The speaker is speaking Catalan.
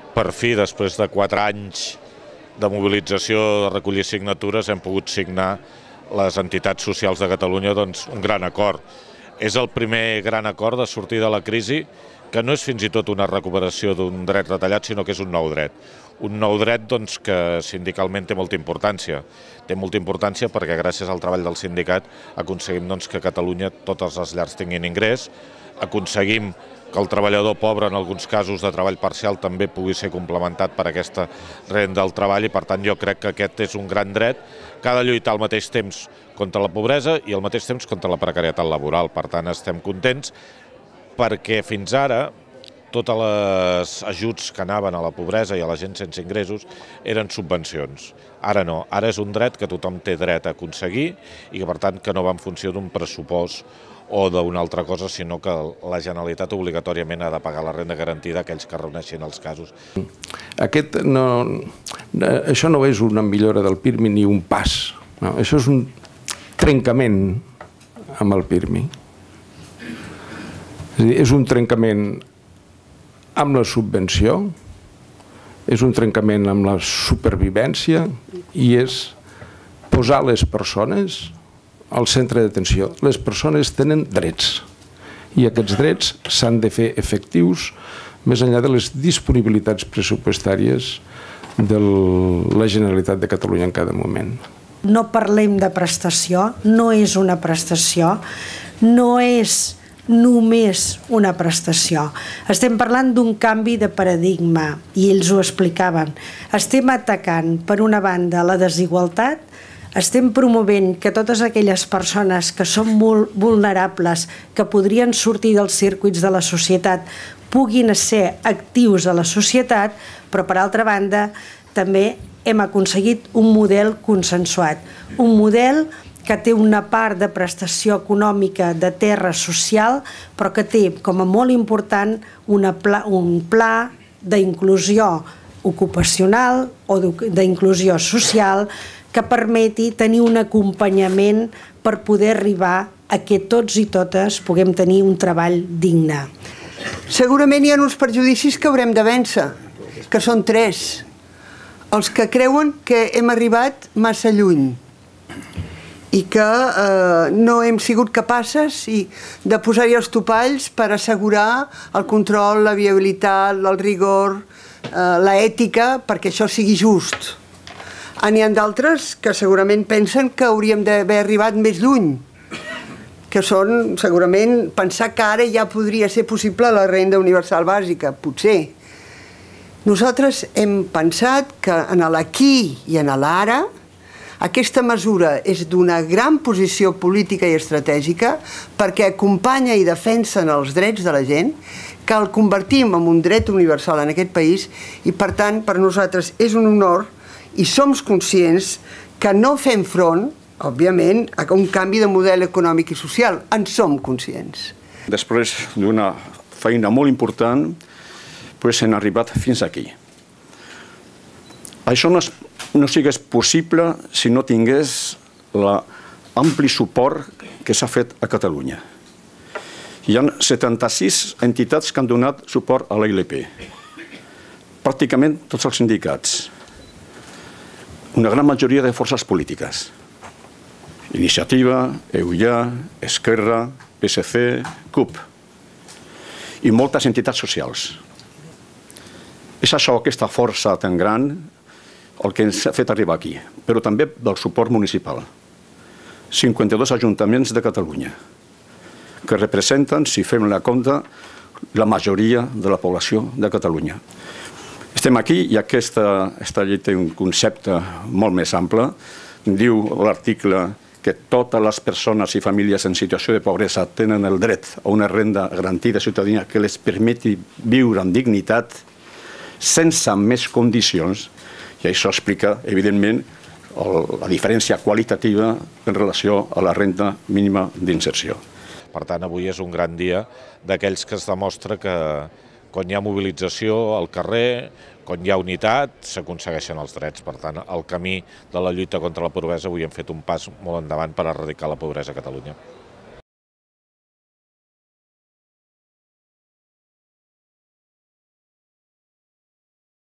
per fi, després de 4 anys de mobilització, de recollir signatures, hem pogut signar les entitats socials de Catalunya un gran acord. És el primer gran acord de sortir de la crisi, que no és fins i tot una recuperació d'un dret retallat, sinó que és un nou dret. Un nou dret que sindicalment té molta importància. Té molta importància perquè gràcies al treball del sindicat aconseguim que a Catalunya totes les llars tinguin ingrés, aconseguim que el treballador pobre en alguns casos de treball parcial també pugui ser complementat per aquesta renda del treball i per tant jo crec que aquest és un gran dret que ha de lluitar al mateix temps contra la pobresa i al mateix temps contra la precarietat laboral. Per tant estem contents perquè fins ara tots els ajuts que anaven a la pobresa i a la gent sense ingressos eren subvencions. Ara no, ara és un dret que tothom té dret a aconseguir i que per tant que no va en funció d'un pressupost o d'una altra cosa, sinó que la Generalitat obligatòriament ha de pagar la renda garantida a aquells que reuneixin els casos. Això no és una millora del PIRMI ni un pas, no, això és un trencament amb el PIRMI. És a dir, és un trencament amb la subvenció, és un trencament amb la supervivència i és posar les persones al centre d'atenció. Les persones tenen drets i aquests drets s'han de fer efectius més enllà de les disponibilitats pressupostàries de la Generalitat de Catalunya en cada moment. No parlem de prestació, no és una prestació, no és només una prestació. Estem parlant d'un canvi de paradigma i ells ho explicaven. Estem atacant, per una banda, la desigualtat, estem promovent que totes aquelles persones que són molt vulnerables, que podrien sortir dels circuits de la societat, puguin ser actius a la societat, però per altra banda també hem aconseguit un model consensuat, un model que té una part de prestació econòmica de terra social, però que té com a molt important un pla d'inclusió ocupacional o d'inclusió social que permeti tenir un acompanyament per poder arribar a que tots i totes puguem tenir un treball digne. Segurament hi ha uns prejudicis que haurem de vèncer, que són 3. Els que creuen que hem arribat massa lluny i que no hem sigut capaces de posar-hi els topalls per assegurar el control, la viabilitat, el rigor, l'ètica, perquè això sigui just. N'hi ha d'altres que segurament pensen que hauríem d'haver arribat més lluny, que són segurament pensar que ara ja podria ser possible la renda universal bàsica, potser. Nosaltres hem pensat que en l'aquí i en l'ara aquesta mesura és d'una gran posició política i estratègica perquè acompanya i defensa els drets de la gent, que el convertim en un dret universal en aquest país i per tant per nosaltres és un honor i som conscients que no fem front, òbviament, a un canvi de model econòmic i social. En som conscients. Després d'una feina molt important, hem arribat fins aquí. Això no sigués possible si no tingués l'ampli suport que s'ha fet a Catalunya. Hi ha 76 entitats que han donat suport a la ILP. Pràcticament tots els sindicats. Una gran majoria de forces polítiques. Iniciativa, EUIA, Esquerra, PSC, CUP i moltes entitats socials. És això, aquesta força tan gran, el que ens ha fet arribar aquí, però també del suport municipal. 52 ajuntaments de Catalunya, que representen, si fem la compta, la majoria de la població de Catalunya. Estem aquí i aquesta llei té un concepte molt més ample. Diu l'article que totes les persones i famílies en situació de pobresa tenen el dret a una renda garantida de ciutadania que les permeti viure amb dignitat sense més condicions, i això explica, evidentment, la diferència qualitativa en relació a la renda mínima d'inserció. Per tant, avui és un gran dia d'aquells que es demostra que quan hi ha mobilització al carrer, quan hi ha unitat, s'aconsegueixen els drets. Per tant, el camí de la lluita contra la pobresa avui hem fet un pas molt endavant per erradicar la pobresa a Catalunya.